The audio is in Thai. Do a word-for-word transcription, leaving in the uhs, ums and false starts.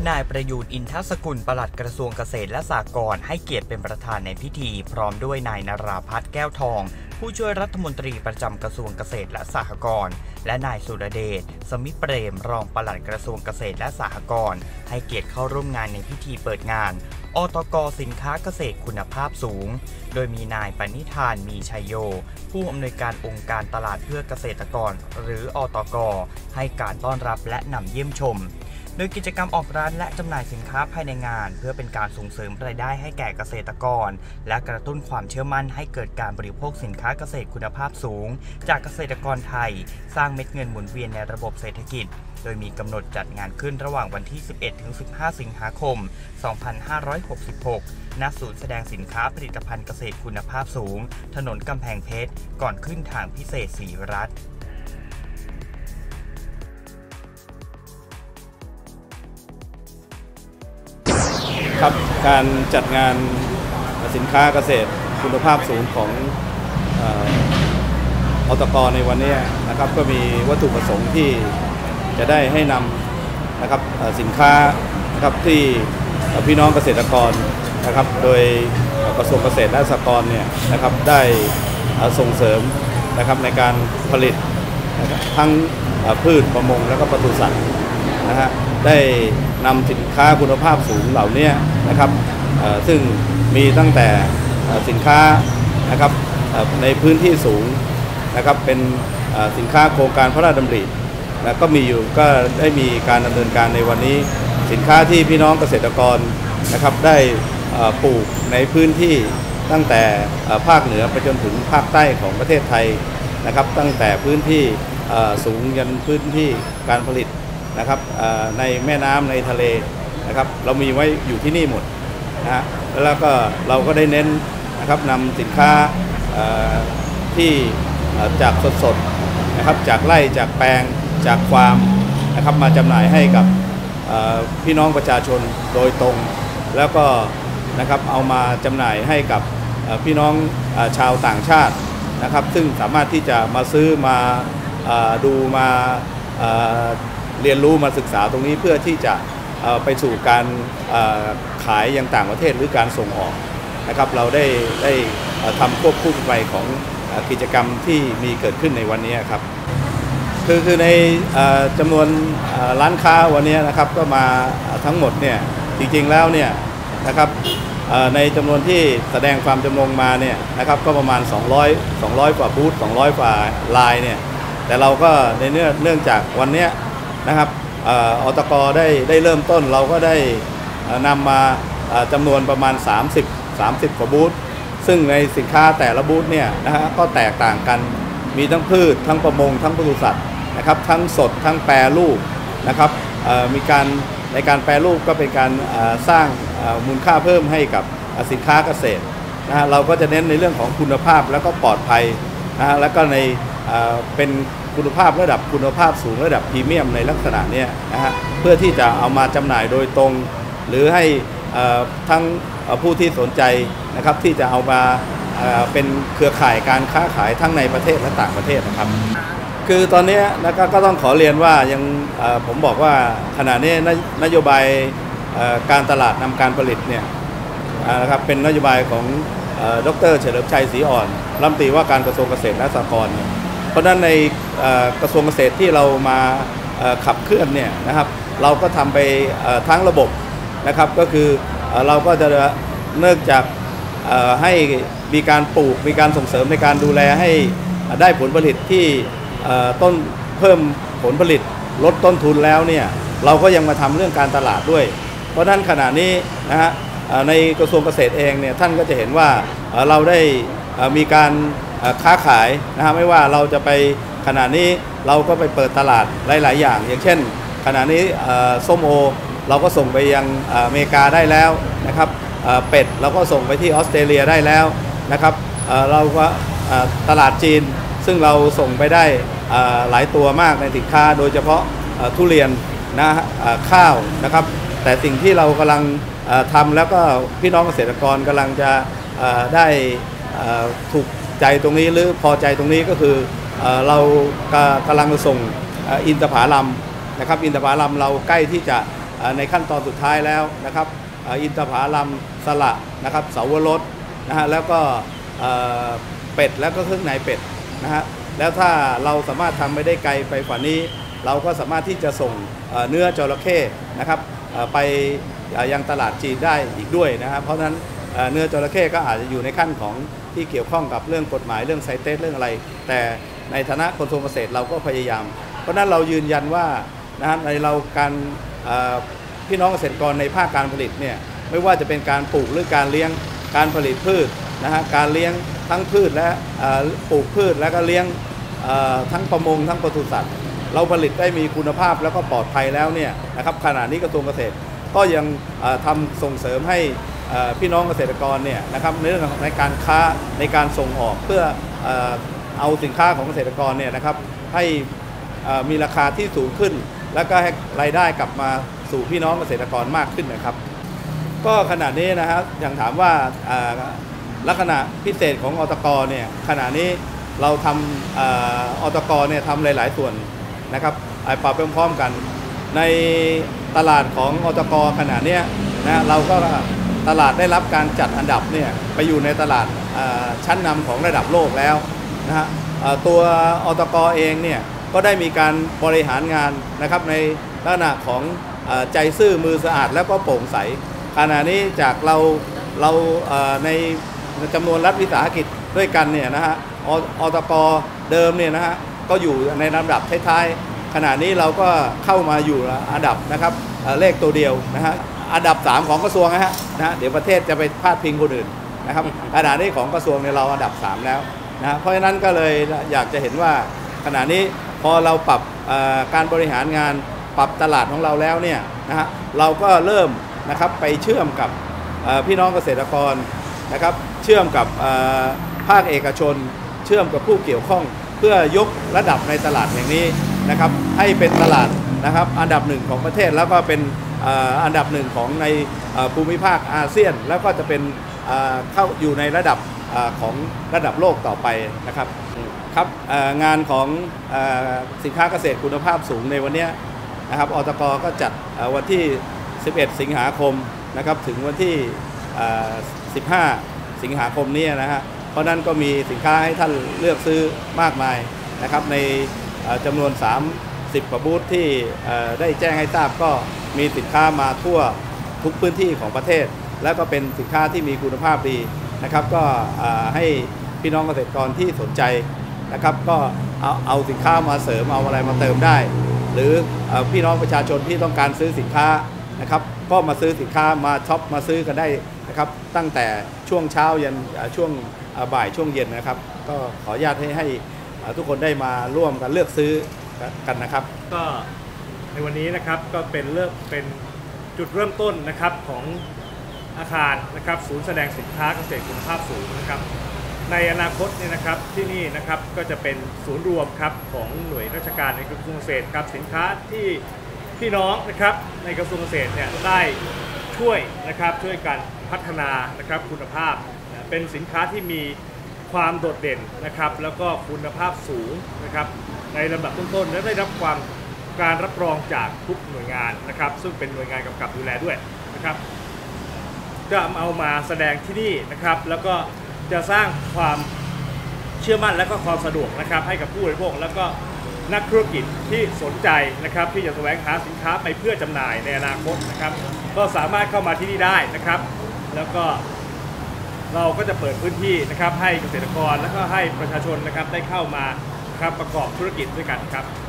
นายประยูรอินทสกุลปลัดกระทรวงเกษตรและสหกรณ์ให้เกียรติเป็นประธานในพิธีพร้อมด้วยนายนราพัฒน์แก้วทองผู้ช่วยรัฐมนตรีประจำกระทรวงเกษตรและสหกรณ์และนายสุรเดชสมิเปรมรองปลัดกระทรวงเกษตรและสหกรณ์ให้เกียรติเข้าร่วมงานในพิธีเปิดงานอตก.สินค้าเกษตรคุณภาพสูงโดยมีนายปณิธานมีชัยโยผู้อำนวยการองค์การตลาดเพื่อเกษตรกรหรืออตก.ให้การต้อนรับและนำเยี่ยมชมโดยกิจกรรมออกร้านและจำหน่ายสินค้าภายในงานเพื่อเป็นการส่งเสริมรายได้ให้แก่เกษตรกรและกระตุ้นความเชื่อมั่นให้เกิดการบริโภคสินค้าเกษตรคุณภาพสูงจากเกษตรกรไทยสร้างเม็ดเงินหมุนเวียนในระบบเศรษฐกิจโดยมีกำหนดจัดงานขึ้นระหว่างวันที่ สิบเอ็ดถึงสิบห้า สิงหาคม สองพันห้าร้อยหกสิบหก ณ ศูนย์แสดงสินค้าผลิตภัณฑ์เกษตรคุณภาพสูงถนนกำแพงเพชรก่อนขึ้นทางพิเศษศรีรัตน์ครับการจัดงานสินค้าเกษตรคุณภาพสูงของอตก.ในวันนี้นะครับก็มีวัตถุประสงค์ที่จะได้ให้นำนะครับสินค้านะครับที่พี่น้องเกษตรกรนะครับโดยกระทรวงเกษตรและสหกรณ์เนี่ยนะครับได้ส่งเสริมนะครับในการผลิตนะครับทั้งพืชประมงและก็ปศุสัตว์นะฮะได้นำสินค้าคุณภาพสูงเหล่านี้นะครับซึ่งมีตั้งแต่สินค้านะครับในพื้นที่สูงนะครับเป็นสินค้าโครงการพระราชดำริและก็มีอยู่ก็ได้มีการดำเนินการในวันนี้สินค้าที่พี่น้องเกษตรกรนะครับได้ปลูกในพื้นที่ตั้งแต่ภาคเหนือไปจนถึงภาคใต้ของประเทศไทยนะครับตั้งแต่พื้นที่สูงยันพื้นที่การผลิตนะครับในแม่น้ำในทะเลนะครับเรามีไว้อยู่ที่นี่หมดนะฮะแล้วก็เราก็ได้เน้นนะครับนำสินค้าที่จากสดๆนะครับจากไร่จากแปลงจากฟาร์มนะครับมาจำหน่ายให้กับพี่น้องประชาชนโดยตรงแล้วก็นะครับเอามาจำหน่ายให้กับพี่น้องชาวต่างชาตินะครับซึ่งสามารถที่จะมาซื้อมาดูมาเรียนรู้มาศึกษาตรงนี้เพื่อที่จะไปสู่การขายยังต่างประเทศหรือการส่งออกนะครับเราได้ได้ทำควบคู่ไปของกิจกรรมที่มีเกิดขึ้นในวันนี้ครับคือคือในจำนวนร้านค้าวันนี้นะครับก็มาทั้งหมดเนี่ยจริงๆแล้วเนี่ยนะครับในจำนวนที่แสดงความจำนงมาเนี่ยนะครับก็ประมาณสองร้อย สองร้อยกว่าบูธสองร้อยกว่าลายเนี่ยแต่เราก็ในเนื่องเนื่องจากวันนี้นะครับอตก.ได้ได้เริ่มต้นเราก็ได้นำมาจำนวนประมาณสามสิบ สามสิบกว่าบูธซึ่งในสินค้าแต่ละบูธเนี่ยนะฮะก็แตกต่างกันมีทั้งพืชทั้งประมงทั้งปศุสัตว์นะครับทั้งสดทั้งแปรรูปนะครับมีการในการแปรรูปก็เป็นการสร้างมูลค่าเพิ่มให้กับสินค้าเกษตรนะฮะเราก็จะเน้นในเรื่องของคุณภาพแล้วก็ปลอดภัยนะฮะแล้วก็ในเป็นคุณภาพระดับคุณภาพสูงระดับพรีเมียมในลักษณะนี้นะฮะเพื่อที่จะเอามาจำหน่ายโดยตรงหรือให้ทั้งผู้ที่สนใจนะครับที่จะเอามาเป็นเครือข่ายการค้าขายทั้งในประเทศและต่างประเทศนะครับคือตอนนี้นะครับก็ต้องขอเรียนว่ายังผมบอกว่าขณะนี้นโยบายการตลาดนำการผลิตเนี่ยนะครับเป็นนโยบายของดร.เฉลิมชัยศรีอ่อนรัฐมนตรีว่าการกระทรวงเกษตรและสหกรณ์เพราะฉะนั้นในกระทรวงเกษตรที่เรามาขับเคลื่อนเนี่ยนะครับเราก็ทำไปทั้งระบบนะครับก็คือเราก็จะเนื่องจากให้มีการปลูกมีการส่งเสริมในการดูแลให้ได้ผลผลิตที่ต้นเพิ่มผลผลิตลดต้นทุนแล้วเนี่ยเราก็ยังมาทำเรื่องการตลาดด้วยเพราะฉะนั้นขณะนี้นะฮะในกระทรวงเกษตรเองเนี่ยท่านก็จะเห็นว่าเราได้มีการค้าขายนะฮะไม่ว่าเราจะไปขณะนี้เราก็ไปเปิดตลาดหลายๆอย่างอย่างเช่นขณะนี้ส้มโอเราก็ส่งไปยังอเมริกาได้แล้วนะครับเป็ดเราก็ส่งไปที่ออสเตรเลียได้แล้วนะครับเราก็ตลาดจีนซึ่งเราส่งไปได้หลายตัวมากในสินค้าโดยเฉพาะทุเรียนนะข้าวนะครับแต่สิ่งที่เรากำลังทำแล้วก็พี่น้องเกษตรกรกำลังจะได้ถูกใจตรงนี้หรือพอใจตรงนี้ก็คือเรากำลังส่งอินทผลัมนะครับอินทผลัมเราใกล้ที่จะในขั้นตอนสุดท้ายแล้วนะครับอินทผลัมสละนะครับเสาวรสนะฮะแล้วก็เป็ดแล้วก็เครื่องในเป็ดนะฮะแล้วถ้าเราสามารถทำไปได้ไกลไปกว่านี้เราก็สามารถที่จะส่งเนื้อจระเข้นะครับไปยังตลาดจีนได้อีกด้วยนะครับเพราะฉะนั้นเนื้อจระเข้ก็อาจจะอยู่ในขั้นของที่เกี่ยวข้องกับเรื่องกฎหมายเรื่องไซเตสเรื่องอะไรแต่ในฐานะกระทรวงเกษตรเราก็พยายามเพราะฉะนั้นเรายืนยันว่านะฮะในเราการพี่น้องเกษตรกรในภาคการผลิตเนี่ยไม่ว่าจะเป็นการปลูกหรือการเลี้ยงการผลิตพืชนะฮะการเลี้ยงทั้งพืชและปลูกพืชแล้วก็เลี้ยงทั้งประมงทั้งปศุสัตว์เราผลิตได้มีคุณภาพแล้วก็ปลอดภัยแล้วเนี่ยนะครับขณะนี้กระทรวงเกษตรก็ยังทำส่งเสริมให้พี่น้องเกษตรกรเนี่ยนะครับในเรื่องในการค้าในการส่งออกเพื่อเอาสินค้าของเกษตรกรเนี่ยนะครับให้มีราคาที่สูงขึ้นแล้วก็ให้รายได้กลับมาสู่พี่น้องเกษตรกรมากขึ้นนะครับก็ขณะนี้นะครับอย่างถามว่าลักษณะพิเศษของอตก.เนี่ยขณะนี้เราทำอตก.เนี่ยทำหลายๆส่วนนะครับปรับพร้อมๆกันในตลาดของอตก.ขณะนี้นะเราก็ตลาดได้รับการจัดอันดับเนี่ยไปอยู่ในตลาดชั้นนำของระดับโลกแล้วนะฮะตัวอตก.เองเนี่ยก็ได้มีการบริหารงานนะครับในลักษณะของใจซื่อมือสะอาดแล้วก็โปร่งใสขณะนี้จากเราเราในจำนวนรัฐวิสาหกิจด้วยกันเนี่ยนะฮะอตก.เดิมเนี่ยนะฮะก็อยู่ในลำดับท้ายๆขณะนี้เราก็เข้ามาอยู่อันดับนะครับเลขตัวเดียวนะฮะอันดับสามของกระทรวงนะฮะนะเดี๋ยวประเทศจะไปพาดพิงคนอื่นนะครับขณะนี้ของกระทรวงเนี่ยเราอันดับสามแล้วนะเพราะฉะนั้นก็เลยอยากจะเห็นว่าขณะนี้พอเราปรับการบริหารงานปรับตลาดของเราแล้วเนี่ยนะฮะเราก็เริ่มนะครับไปเชื่อมกับพี่น้องเกษตรกรนะครับเชื่อมกับภาคเอกชนเชื่อมกับผู้เกี่ยวข้องเพื่อยกระดับในตลาดแห่งนี้นะครับให้เป็นตลาดนะครับอันดับหนึ่งของประเทศแล้วก็เป็นอันดับหนึ่งของในภูมิภาคอาเซียนแล้วก็จะเป็นเข้าอยู่ในระดับของระดับโลกต่อไปนะครับครับงานของสินค้าเกษตรคุณภาพสูงในวันนี้นะครับอตก.ก็จัดวันที่สิบเอ็ดสิงหาคมนะครับถึงวันที่สิบห้าสิงหาคมนี้นะฮะเพราะนั้นก็มีสินค้าให้ท่านเลือกซื้อมากมายนะครับในจำนวนสามสิบกว่าบูธที่ได้แจ้งให้ทราบก็มีสินค้ามาทั่วทุกพื้นที่ของประเทศและก็เป็นสินค้าที่มีคุณภาพดีนะครับก็ให้พี่น้องเกษตรกรที่สนใจนะครับก็เอาเอาสินค้ามาเสริมเอาอะไรมาเติมได้หรือพี่น้องประชาชนที่ต้องการซื้อสินค้านะครับก็มาซื้อสินค้ามาช็อปมาซื้อกันได้นะครับตั้งแต่ช่วงเช้ายันช่วงบ่ายช่วงเย็นนะครับก็ขออนุญาตให้ให้ทุกคนได้มาร่วมกันเลือกซื้อกันนะครับก็ในวันนี้นะครับก็เป็นเริ่มเป็นจุดเริ่มต้นนะครับของอาคารนะครับศูนย์แสดงสินค้าเกษตรคุณภาพสูงนะครับในอนาคตเนี่ยนะครับที่นี่นะครับก็จะเป็นศูนย์รวมครับของหน่วยราชการในกระทรวงเกษตรครับสินค้าที่พี่น้องนะครับในกระทรวงเกษตรเนี่ยได้ช่วยนะครับช่วยกันพัฒนานะครับคุณภาพเป็นสินค้าที่มีความโดดเด่นนะครับแล้วก็คุณภาพสูงนะครับในลำดับต้นๆและได้รับความการรับรองจากทุกหน่วยงานนะครับซึ่งเป็นหน่วยงานกำกับดูแลด้วยนะครับจะเอามาแสดงที่นี่นะครับแล้วก็จะสร้างความเชื่อมั่นและก็ความสะดวกนะครับให้กับผู้บริโภคแล้วก็นักธุรกิจที่สนใจนะครับที่จะแสวงหาสินค้าไปเพื่อจำหน่ายในอนาคตนะครับก็สามารถเข้ามาที่นี่ได้นะครับแล้วก็เราก็จะเปิดพื้นที่นะครับให้เกษตรกรและก็ให้ประชาชนนะครับได้เข้ามานะครับประกอบธุรกิจด้วยกันครับ